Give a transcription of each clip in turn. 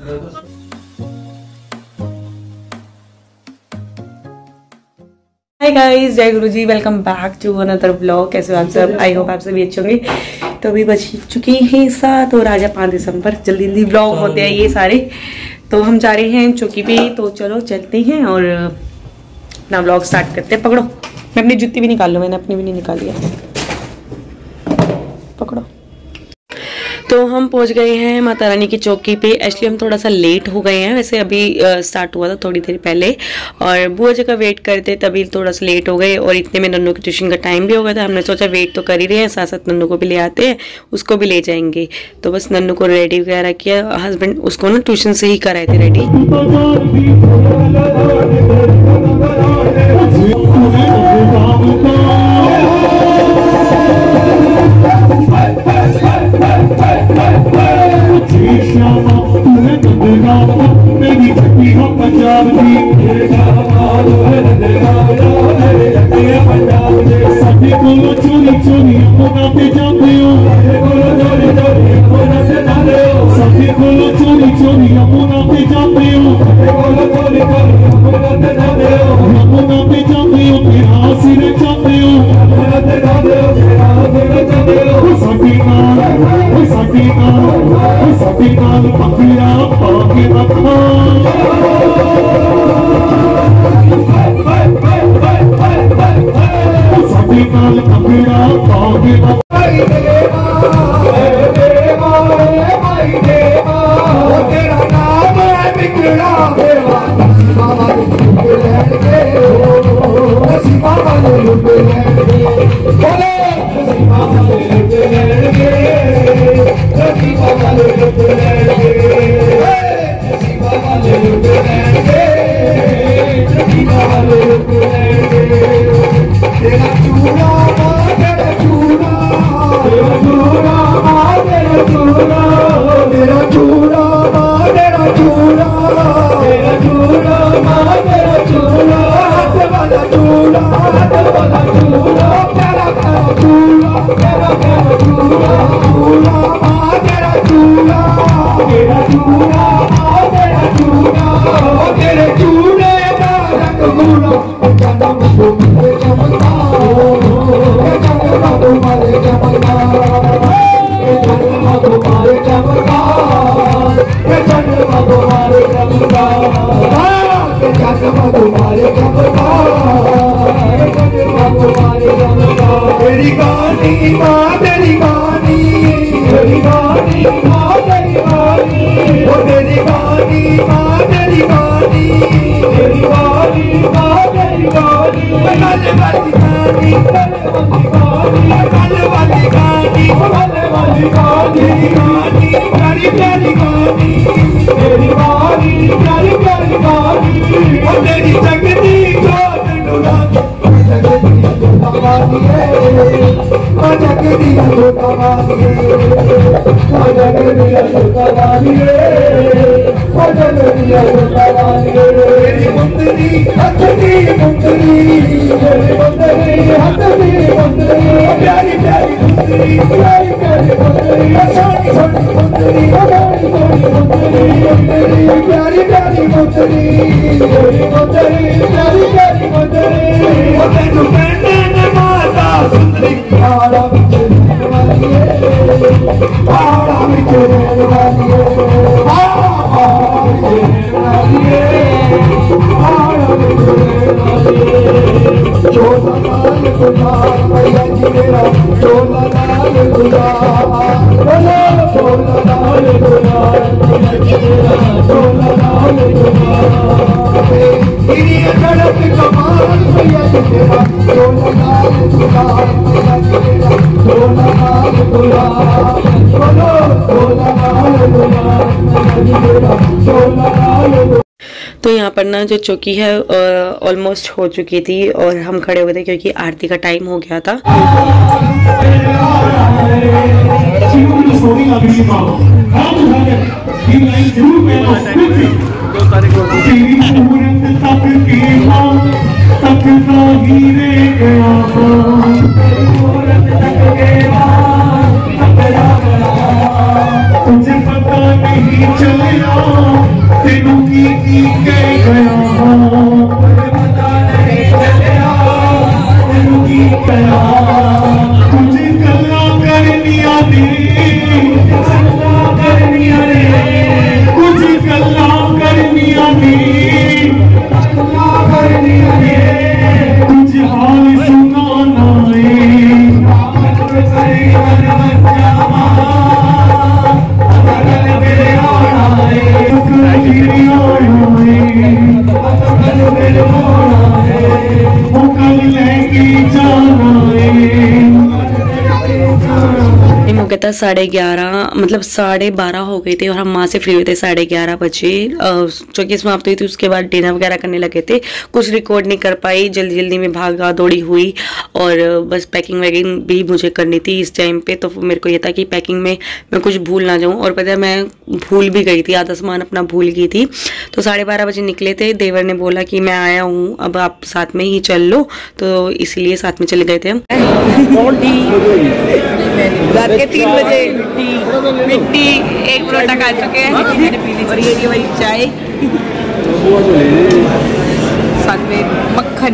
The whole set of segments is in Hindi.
हाय गाइस, जय गुरु जी, welcome back to another blog. कैसे हो आप सब? आई होप आप सभी अच्छे होंगे। तो अभी बच चुकी हैं 7 और आज 5 दिसंबर। जल्दी जल्दी ब्लॉग होते हैं ये सारे। तो हम जा रहे हैं चौकी पे, तो चलो चलते हैं और अपना ब्लॉग स्टार्ट करते हैं। पकड़ो, मैं अपनी जूती भी निकाल लूँ, मैंने अपनी भी नहीं निकाली है। पकड़ो। तो हम पहुंच गए हैं माता रानी की चौकी पे। एक्चुअली हम थोड़ा सा लेट हो गए हैं, वैसे अभी स्टार्ट हुआ था थोड़ी देर पहले, और बुआ जी का वेट करते तभी थोड़ा सा लेट हो गए। और इतने में नन्नू के ट्यूशन का टाइम भी हो गया था। हमने सोचा वेट तो कर ही रहे हैं, साथ साथ नन्नू को भी ले आते हैं, उसको भी ले जाएंगे। तो बस नन्नू को रेडी वगैरह किया। हस्बैंड उसको ना ट्यूशन से ही कराए थे रेडी। तो यहाँ पर ना जो चौकी है ऑलमोस्ट हो चुकी थी और हम खड़े हुए थे क्योंकि आरती का टाइम हो गया था। तुझे पता नहीं चलिया तेनू की कह गया पता नहीं चलिया तेनू की गया कुछ गल्ला करनिया दी कुछ गल्ला करनिया दी कुछ हाल सुनाना हो गया था 11:30, मतलब 12:30 हो गए थे और हम वहाँ से फ्री हुए थे 11:30 बजे। चौकी समाप्त हुई थी, उसके बाद डिनर वगैरह करने लगे थे। कुछ रिकॉर्ड नहीं कर पाई, जल्दी जल्दी में भागा दौड़ी हुई और बस पैकिंग वैकिंग भी मुझे करनी थी इस टाइम पे। तो मेरे को ये था कि पैकिंग में मैं कुछ भूल ना जाऊँ, और पता है मैं भूल भी गई थी, आधा सामान अपना भूल गई थी। तो 12:30 बजे निकले थे। देवर ने बोला कि मैं आया हूँ, अब आप साथ में ही चल लो, तो इसीलिए साथ में चले गए थे हम। रात के 3 बजे मिट्टी एक परोठा खा चुके हैं और ये वही चाय साथ में मक्खन।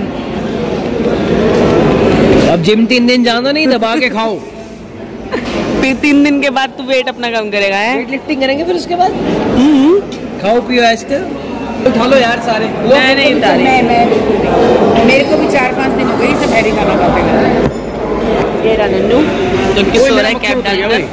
अब जिम 3 दिन जाना नहीं, दबा के खाओ। फिर 3 दिन के बाद तू वेट अपना कम करेगा है। वेट लिफ्टिंग करेंगे फिर उसके बाद खाओ पियो ऐश कर उठा लो यार सारे। मैं नहीं उठा रही, मैं बिल्कुल नहीं। मेरे को भी 4-5 दिन हो गए सब हैवी खाना खाते। ये रहा नन्नू तो किस हो रहा है कैप डालकर।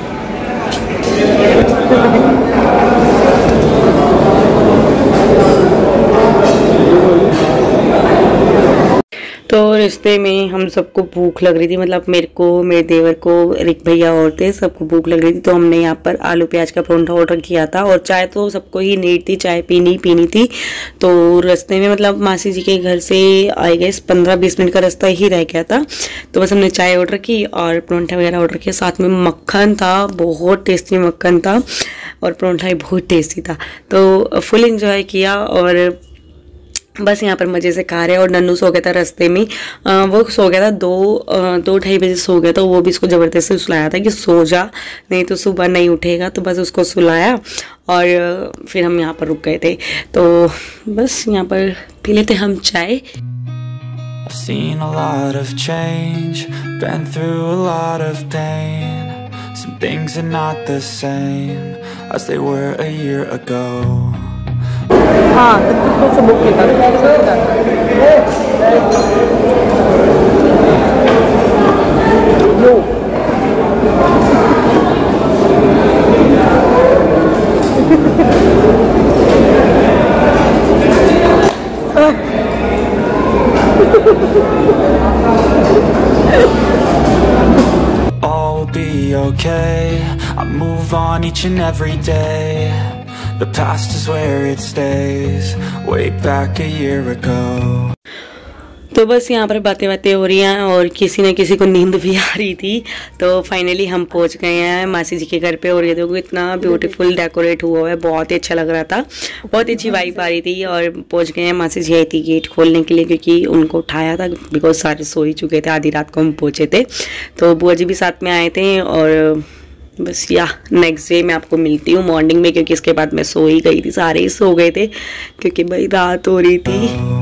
तो रिश्ते में हम सबको भूख लग रही थी, मतलब मेरे को, मेरे देवर को, रिक भैया और थे, सबको भूख लग रही थी। तो हमने यहाँ पर आलू प्याज का परोठा ऑर्डर किया था और चाय तो सबको ही नीड थी, चाय पीनी थी। तो रास्ते में मतलब मासी जी के घर से आए गए 15-20 मिनट का रास्ता ही रह गया था। तो बस हमने चाय ऑर्डर की और परोठा वगैरह ऑर्डर किया, साथ में मक्खन था, बहुत टेस्टी मक्खन था और परोठा भी बहुत टेस्टी था। तो फुल इंजॉय किया और बस यहाँ पर मज़े से खा रहे हैं। और नन्नू सो गया था रास्ते में, वो सो गया था 2-2:30 बजे सो गया था। वो भी इसको ज़बरदस्ती सुलाया था कि सो जा, नहीं तो सुबह नहीं उठेगा। तो बस उसको सुलाया और फिर हम यहाँ पर रुक गए थे। तो बस यहाँ पर पी लेते हम चाय। I've seen a lot of change, been through a lot of pain. Some things are not the same as they were a year ago. हाँ तो से बुक किया All will be okay, I move on each and every day. The past is where it stays, way back a year ago. तो बस यहाँ पर बातें हो रही हैं और किसी न किसी को नींद भी आ रही थी। तो फाइनली हम पहुँच गए हैं मासी जी के घर पे और ये देखो इतना ब्यूटीफुल डेकोरेट हुआ है, बहुत ही अच्छा लग रहा था, बहुत ही अच्छी वाइब आ रही थी। और पहुँच गए हैं, मासी जी आई थी गेट खोलने के लिए क्योंकि उनको उठाया था, बिकॉज सारे सो ही चुके थे, आधी रात को हम पहुँचे थे। तो बुआ जी भी साथ में आए थे और बस नेक्स्ट डे मैं आपको मिलती हूँ मॉर्निंग में, क्योंकि इसके बाद मैं सो ही गई थी, सारे ही सो गए थे क्योंकि भाई रात हो रही थी।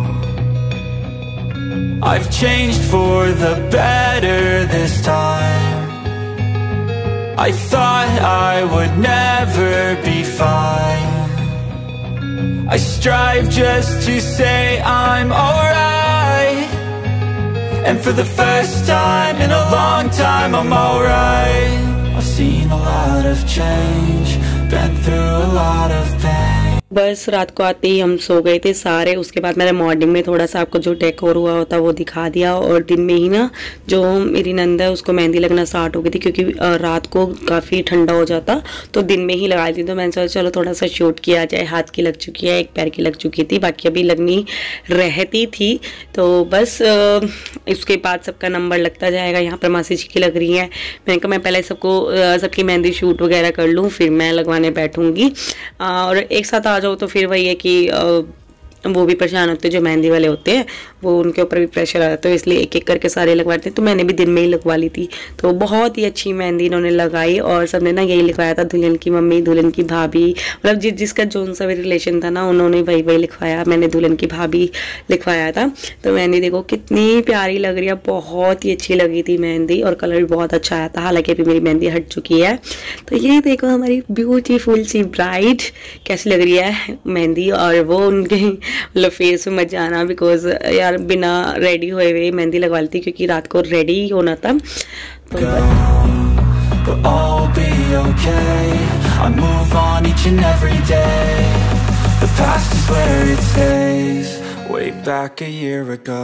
I've changed for the better this time. I thought I would never be fine. I strive just to say I'm alright, and for the first time in a long time I'm alright. I've seen a lot of change, been through a lot of pain. बस रात को आते ही हम सो गए थे सारे। उसके बाद मैंने मॉर्निंग में थोड़ा सा आपको जो डेकोर हुआ होता वो दिखा दिया। और दिन में ही ना जो मेरी नंद है उसको मेहंदी लगना स्टार्ट हो गई थी, क्योंकि रात को काफ़ी ठंडा हो जाता तो दिन में ही लगाई थी। तो मैंने सोचा चलो थोड़ा सा शूट किया जाए। हाथ की लग चुकी है, एक पैर की लग चुकी थी, बाकी अभी लगनी रहती थी। तो बस इसके बाद सबका नंबर लगता जाएगा। यहाँ पर मासी जी की लग रही है, मैंने कहा मैं पहले सबकी मेहंदी शूट वगैरह कर लूँ, फिर मैं लगवाने बैठूँगी। और एक साथ आ जाओ तो फिर वही है कि वो भी परेशान होते हैं, जो मेहंदी वाले होते हैं वो उनके ऊपर भी प्रेशर आ जाता है, इसलिए एक एक करके सारे लगवाते हैं। तो मैंने भी दिन में ही लगवा ली थी। तो बहुत ही अच्छी मेहंदी इन्होंने लगाई और सबने ना यही लिखवाया था, दुल्हन की मम्मी, दुल्हन की भाभी, मतलब जिसका जो सा भी रिलेशन था ना उन्होंने वही लिखवाया। मैंने दुल्हन की भाभी लिखवाया था। तो मेहंदी देखो कितनी प्यारी लग रही है, बहुत ही अच्छी लगी थी मेहंदी और कलर भी बहुत अच्छा आया था। हालांकि अभी मेरी मेहंदी हट चुकी है। तो ये देखो हमारी ब्यूटीफुल सी ब्राइड कैसी लग रही है मेहंदी, और वो उनके मतलब फेस में मत जाना, बिकॉज यार बिना रेडी हुए हुए मेहंदी लगवा ली थी क्योंकि रात को रेडी ही होना था। तो but all will be okay. I move on each and every day. The past is where it stays. Way back a year ago.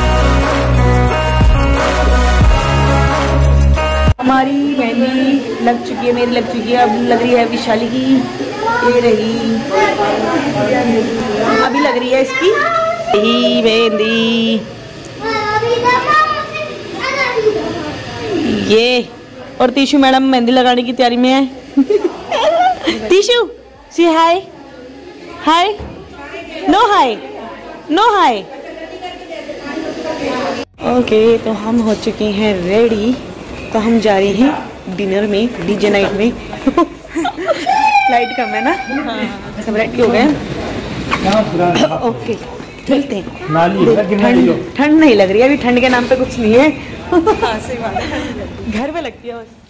हमारी मेहंदी लग चुकी है, मेरी लग चुकी है, अब लग रही है विशाली की। ये रही अभी लग रही है इसकी यही मेहंदी। ये और तीशु मैडम मेहंदी लगाने की तैयारी में है। तीशु सी hi, hi, no hi, no hi. Okay तो हम हो चुके हैं रेडी। तो हम जा रहे हैं डिनर में, डीजे नाइट में। लाइट कम है ना, सब रेडी हो गए। ओके चलते हैं। ठंड नहीं लग रही है अभी, ठंड के नाम पे कुछ नहीं है। घर में लगती है बस।